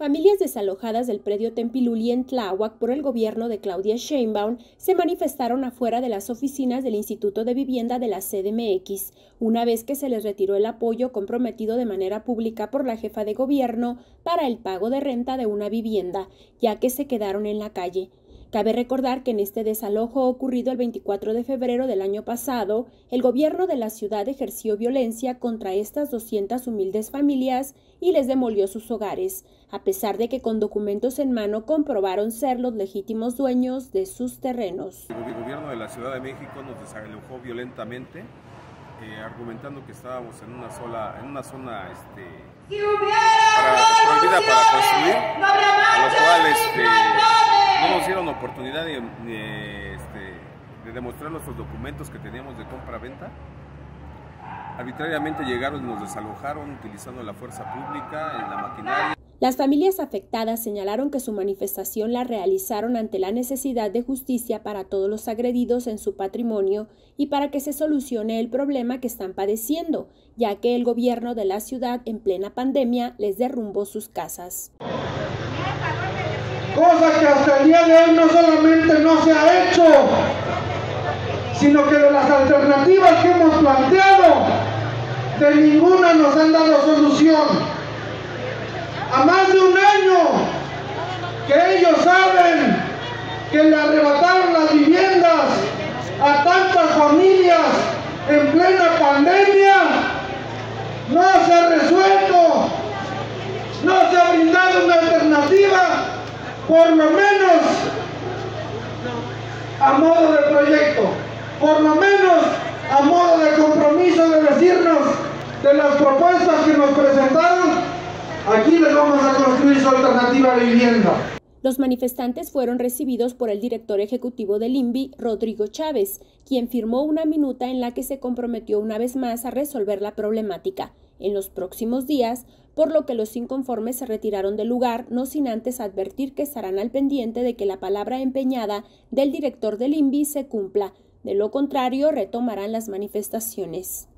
Familias desalojadas del predio Tempiluli en Tláhuac por el gobierno de Claudia Sheinbaum se manifestaron afuera de las oficinas del Instituto de Vivienda de la CDMX, una vez que se les retiró el apoyo comprometido de manera pública por la jefa de gobierno para el pago de renta de una vivienda, ya que se quedaron en la calle. Cabe recordar que en este desalojo ocurrido el 24 de febrero del año pasado, el gobierno de la ciudad ejerció violencia contra estas 200 humildes familias y les demolió sus hogares, a pesar de que con documentos en mano comprobaron ser los legítimos dueños de sus terrenos. El gobierno de la Ciudad de México nos desalojó violentamente, argumentando que estábamos en una zona prohibida para construir, a lo cual no nos dieron oportunidad de demostrar nuestros documentos que teníamos de compra-venta. Arbitrariamente llegaron y nos desalojaron utilizando la fuerza pública en la maquinaria. Las familias afectadas señalaron que su manifestación la realizaron ante la necesidad de justicia para todos los agredidos en su patrimonio y para que se solucione el problema que están padeciendo, ya que el gobierno de la ciudad en plena pandemia les derrumbó sus casas. Cosa que hasta el día de hoy no solamente no se ha hecho, sino que de las alternativas que hemos planteado, de ninguna nos han dado solución. A más de un año que ellos saben que le arrebataron las viviendas a tantas familias en plena pandemia, no se ha resuelto, no se ha brindado una alternativa, por lo menos a modo de proyecto, por lo menos a modo de compromiso de decirnos de las propuestas que nos presentaron. Aquí les vamos a construir su alternativa de vivienda. Los manifestantes fueron recibidos por el director ejecutivo del INVI, Rodrigo Chávez, quien firmó una minuta en la que se comprometió una vez más a resolver la problemática en los próximos días, por lo que los inconformes se retiraron del lugar, no sin antes advertir que estarán al pendiente de que la palabra empeñada del director del INVI se cumpla. De lo contrario, retomarán las manifestaciones.